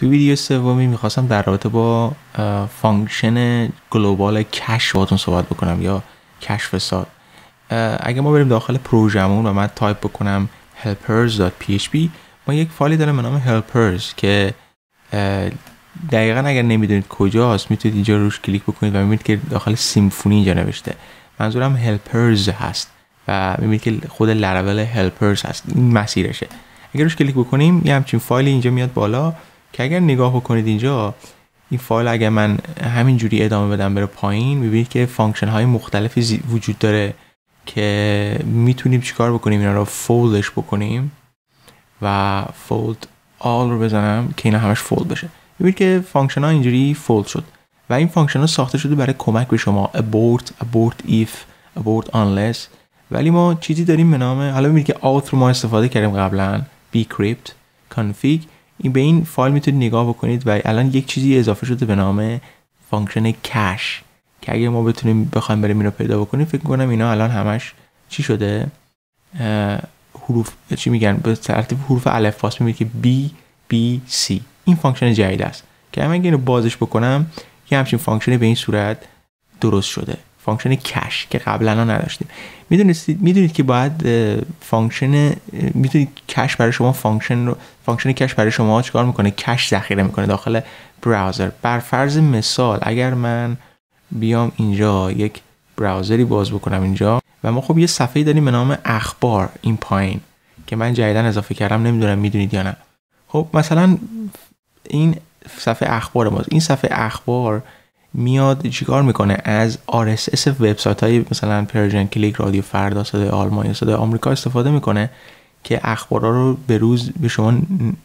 تو ویدیو سومی میخواستم در رابطه با فانکشن گلوبال کش باهاتون صحبت بکنم یا کش فساد. اگه ما بریم داخل پروژمون و من تایپ بکنم helpers.php، ما یک فایلی داریم به نام helpers که دقیقا اگر نمیدونید کجاست میتونید اینجا روش کلیک بکنید و میبینید که داخل سیمفونی اینجا نوشته. منظورم helpers هست و میبینید که خود لراول helpers هست، این مسیرشه. اگر روش کلیک بکنیم یه همچین فایلی اینجا میاد بالا که اگر نگاه بکنید اینجا این فایل اگر من همینجوری ادامه بدم بره پایین میبینید که فانکشن های مختلفی وجود داره که میتونیم چیکار بکنیم، اینا رو فولدش بکنیم و فولد آل رو بزنم که اینا همش فولد بشه. میبینید که فانکشن ها اینجوری فولد شد و این فانکشن ها ساخته شده برای کمک به شما abort if abort unless، ولی ما چیزی داریم به نام، حالا میبینید که auth رو ما استفاده کردیم قبلا، bcrypt config. این به این فایل میتونید نگاه بکنید و الان یک چیزی اضافه شده به نام فانکشن کش که اگه ما بخوایم بریم اینو پیدا بکنیم فکر می‌کنم اینا الان همش چی شده، حروف چی میگن به ترتیب حروف الفباست. میبینید که B B C این فانکشن جدید است که اگه اینو بازش بکنم یه همچین فانکشنی به این صورت درست شده، فانکشن کش که قبلا نداشتیم. میدونید که باید میتونید کش برای شما فانکشن کش برای شما چیکار میکنه؟ کش ذخیره میکنه داخل براوزر. بر فرض مثال اگر من بیام اینجا یک براوزری باز بکنم اینجا و ما خب یه صفحه‌ای داریم به نام اخبار این پایین که من جدیدن اضافه کردم، نمیدونم میدونید یا نه. خب مثلا این صفحه اخبار ماست. این صفحه اخبار میاد چیکار میکنه؟ از RSS وبسایت های مثلا پرژن کلیک، رادیو فردا، صدای آلمان یا صدای آمریکا استفاده میکنه که اخبارا رو به روز به شما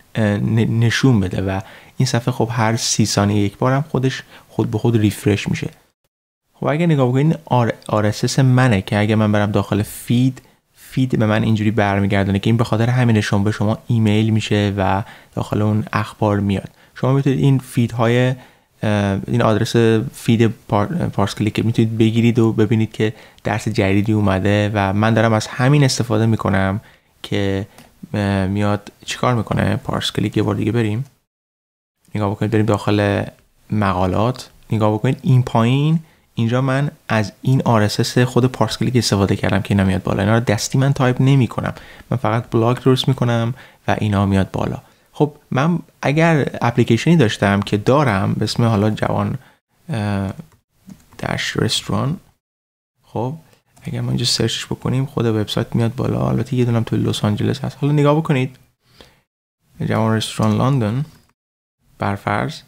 نشون بده و این صفحه خب هر 30 ثانیه یک بارم خود به خود ریفرش میشه. خب اگه نگاه بکنید RSS منه که اگه من برم داخل فید به من اینجوری برمیگردونه که این به خاطر همین شما به شما ایمیل میشه و داخل اون اخبار میاد. شما میتونید این فیدهای این آدرس فید پارس کلیک میتونید بگیرید و ببینید که درس جدیدی اومده و من دارم از همین استفاده میکنم که میاد چیکار میکنه. پارس کلیک یه بار دیگه بریم نگاه بکنید، بریم داخل مقالات نگاه بکنید، این پایین اینجا من از این RSS خود پارس کلیک استفاده کردم که اینا میاد بالا. اینا رو دستی من تایپ نمی کنم، من فقط بلاگ درست میکنم و اینا میاد بالا. خب من اگر اپلیکیشنی داشتم که دارم به اسم حالا جوان داش رستوران، خب اگر ما اینجا سرچش بکنیم خود وبسایت میاد بالا. البته یه دونم تو لس آنجلس هست. حالا نگاه بکنید جوان رستوران لندن برفرض،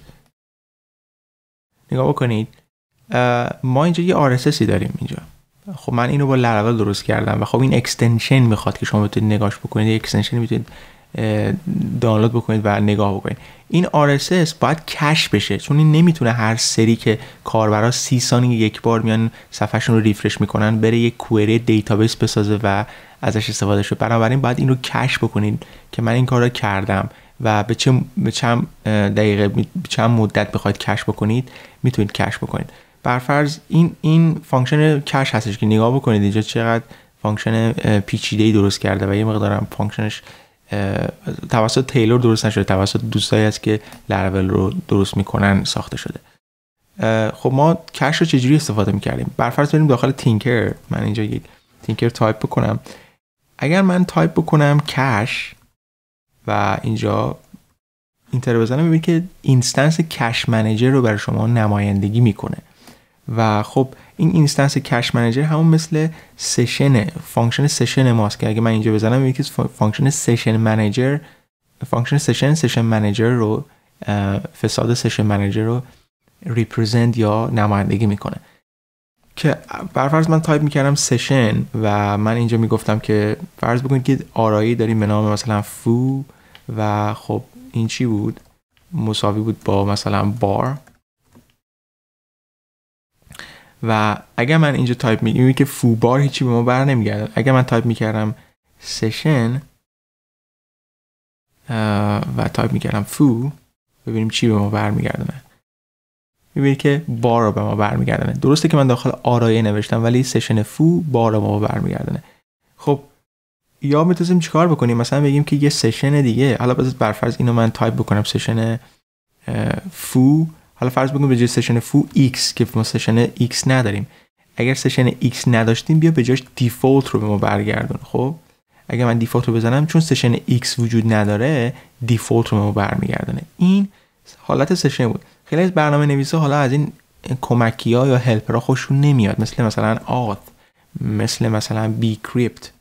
نگاه بکنید ما اینجا یه RSSی داریم اینجا. خب من اینو با لراول درست کردم و خب این اکستنشن میخواد که شما بتونید نگاهش بکنید. یه اکستنشن میتونید دانلود بکنید و نگاه بکنید. این RSS باید کش بشه چون این نمیتونه هر سری که کاربرا 30 ثانیه یک بار میان صفحهشون رو ریفرش میکنن بره یک کوئری دیتابیس بسازه و ازش استفاده شه. بنابراین باید این رو کش بکنید که من این کار رو کردم و به چند دقیقه به چند مدت بخواید کش بکنید میتونید کش بکنید. برفرض این فانکشن کش هستش که نگاه بکنید اینجا چقدر فانکشن پیچیده‌ای درست کرده و یه مقدارم فانکشنش توسط تیلور درست نشده، توسط دوستایی هست که لراول رو درست میکنن ساخته شده. خب ما کش رو چجوری استفاده میکردیم؟ برفرض بریم داخل تینکر، من اینجا یک تینکر تایپ بکنم. اگر من تایپ بکنم کش و اینجا اینتر بزنم میبینید که اینستنس کش منیجر رو برای شما نمایندگی میکنه و خب این اینستنس کش منیجر همون مثل سشن فانکشن سشن ماست که اگه من اینجا بزنم میبینید که فانکشن سشن منیجر رو فساد سشن منیجر رو ریپرزنت یا نمایندگی میکنه. که برفرض من تایپ میکردم سشن و من اینجا میگفتم که فرض بکنید که آرایی داریم به نام مثلا فو و خب این چی بود؟ مساوی بود با مثلا بار. و اگر من اینجا تایپ می‌کردم که فو بار هیچی به ما بر نمیگرده. اگر من تایپ میکردم سشن و تایپ میکردم فو، ببینیم چی به ما برمیگردونه. میبینید که بار رو به ما برمیگردونه. درسته که من داخل آرایه نوشتم ولی سشن فو بار رو به ما برمیگردونه. خب یا میتونیم چیکار بکنیم؟ مثلا بگیم که یه سشن دیگه، حالا بذار برفرض اینو من تایپ بکنم سشن فو، حالا فرض بکنیم به جای سشن فو x که ما سشن x نداریم، اگر سشن x نداشتیم بیا به جاش دیفالت رو به ما برگردون. خب اگر من دیفالت رو بزنم چون سشن x وجود نداره دیفالت رو به ما برمیگردونه. این حالت سشن بود. خیلی از برنامه نویسا حالا از این کمکی ها یا هلپر ها خوششون نمیاد، مثلا آت، مثلا بی کریپت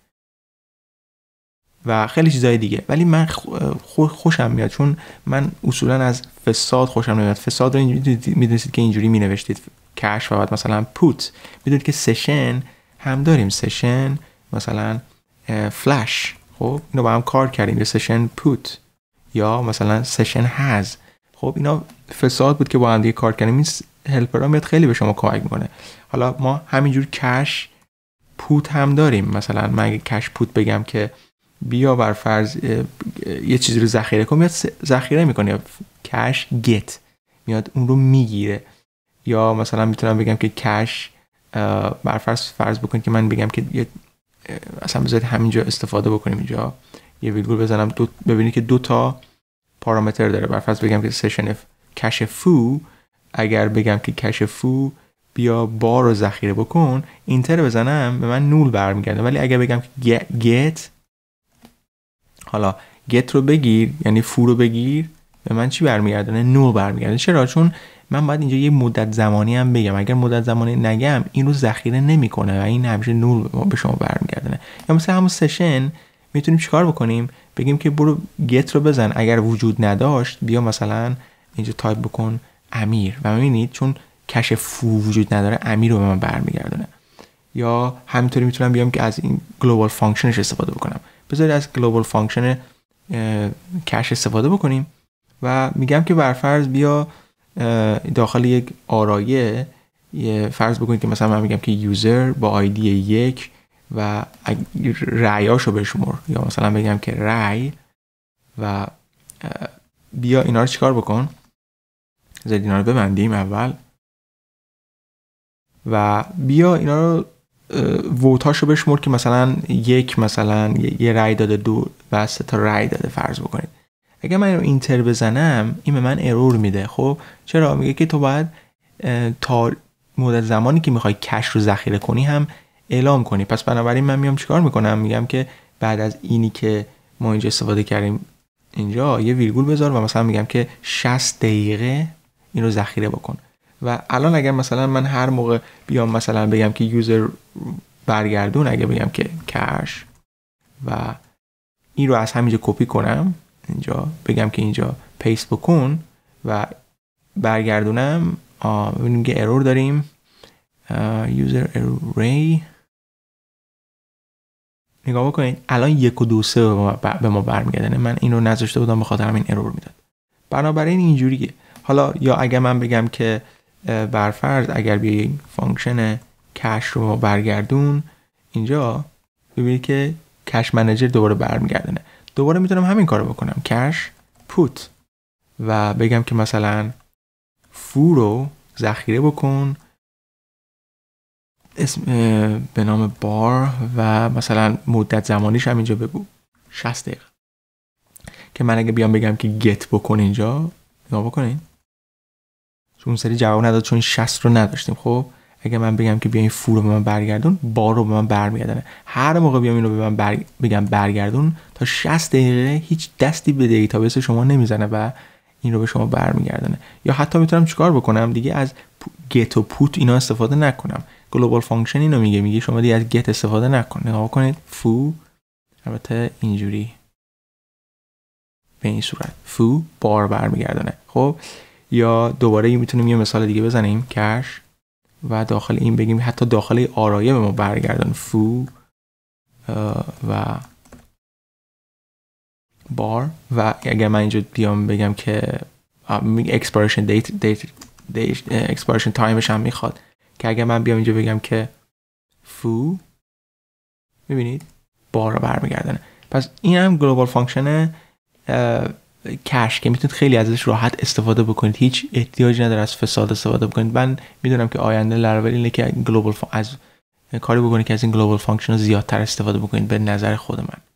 و خیلی چیزای دیگه، ولی من خوشم میاد چون من اصولا از فساد خوشم نمیاد. فساد رو میدونید که اینجوری مینوشتید کش و بعد مثلا پوت، میدونید که سشن هم داریم، سشن مثلا فلش، خب اینو با هم کار کردیم، یا سشن پوت یا مثلا سشن هز. خب اینا فساد بود که با هم دیگه کار کردیم. این هلپر ها میاد خیلی به شما کمک میکنه. حالا ما همینجور کش پوت هم داریم، مثلا من اگه کش پوت بگم که بیا بر فرض یه چیزی رو ذخیره کن، میاد ذخیره میکنه، یا کش گت میاد اون رو میگیره. یا مثلا میتونم بگم که کش بر فرض بکن که من بگم که اصلا بذارید همینجا استفاده بکنیم، اینجا یه ویرگول بزنم، ببینید که 2 تا پارامتر داره. بر فرض بگم که سشن کش فو، اگر بگم که کش فو بیا بار رو ذخیره بکن، اینتر بزنم به من نول برمیگرده. ولی اگر بگم که گت، حالا گت رو بگیر یعنی فو رو بگیر، به من چی برمیگردونه؟ نول برمیگرده. چرا؟ چون من باید اینجا یه مدت زمانی هم بگم، اگر مدت زمانی نگم این رو ذخیره نمیکنه و این همیشه نول به شما برمیگردونه. یا مثلا همون سشن میتونیم چیکار بکنیم؟ بگیم که برو گت رو بزن، اگر وجود نداشت بیا مثلا اینجا تایپ بکن امیر، و میبینید چون کش فو وجود نداره امیر رو به من برمیگردونه. یا همینطوری میتونم بیام که از این گلوبال فانکشنش استفاده بکنم. بذارید از گلوبال فانکشن کش استفاده بکنیم و میگم که برفرض بیا داخل یک آرایه فرض بکنید که مثلا من میگم که یوزر با آیدی 1 و رأیاشو بشمر، یا مثلا بگم که رأی و بیا اینا رو چیکار بکن، زد اینا رو ببندیم اول و بیا اینا رو ووتاشو بشمر که مثلا 1 مثلا یه رأی داده، 2 و 3 تا رأی داده فرض بکنید. اگه من اینو اینتر بزنم این به من ارور میده. خب چرا؟ میگه که تو باید تا مدت زمانی که میخوای کش رو ذخیره کنی هم اعلام کنی. پس بنابراین من میام چیکار میکنم؟ میگم که بعد از اینی که ما اینجا استفاده کردیم اینجا یه ویرگول بذار و مثلا میگم که 60 دقیقه این رو ذخیره بکن. و الان اگر مثلا من هر موقع بیام مثلا بگم که یوزر برگردون، اگه بگم که کش و این رو از همینجا کپی کنم، اینجا بگم که اینجا پیست بکن و برگردونم، ببینیم که ارور داریم، یوزر ارای. نگاه بکنید الان 1 و 2 3 به ما برمیگردونه. من این رو نذاشته بودم به خاطر همین ارور میداد. بنابراین اینجوریه. حالا یا اگر من بگم که برفرض اگر بیایم فانکشن کش رو ما برگردون، اینجا ببینید که کش منیجر دوباره برمیگردونه. دوباره میتونم همین کارو بکنم، کش پوت، و بگم که مثلا فو رو ذخیره بکن اسم به نام بار و مثلا مدت زمانیش هم اینجا بگو 60 دقیقه. که من اگه بیام بگم که گت بکن اینجا، نگاه بکنین چون سری جواب نداد چون 60 رو نداشتیم. خب اگه من بگم که بیا این فو رو به من برگردون، بار رو به من برمیگردونه. هر موقع بیام این رو به من بگم برگردون تا 60 دقیقه هیچ دستی به دیتابیس شما نمیزنه و این رو به شما برمیگردونه. یا حتی میتونم چیکار بکنم دیگه؟ از گت و پوت اینا استفاده نکنم. گلوبال فانکشن اینو میگه شما دیگه از گت استفاده نکن. نگاه کنید فو، البته اینجوری به این صورت فو بار برمیگردونه. خب یا دوباره میتونیم یه مثال دیگه بزنیم، کش و داخل این بگیم حتی داخل آرایه به ما برگردن فو و بار. و اگر من اینجا بیام بگم که expiration expiration timeش هم میخواد، که اگر من بیام اینجا بگم که فو، میبینید بار رو برمیگردنه. پس این هم گلوبال فانکشن کش که میتونید خیلی ازش راحت استفاده بکنید، هیچ احتیاجی نداره از فساد استفاده بکنید. من میدونم که آینده لاراول اینه که گلوبال از کاری بکنید که از این گلوبال فانکشن رو زیادتر استفاده بکنید به نظر خود من.